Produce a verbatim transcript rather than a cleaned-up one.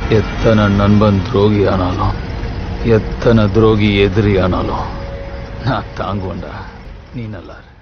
எத்தனை நண்பன் துரோகி ஆனாலும் எத்தனை துரோகி எதிரி ஆனாலும் நான் தாங்குவேன்டா. நீ நல்லா இரு.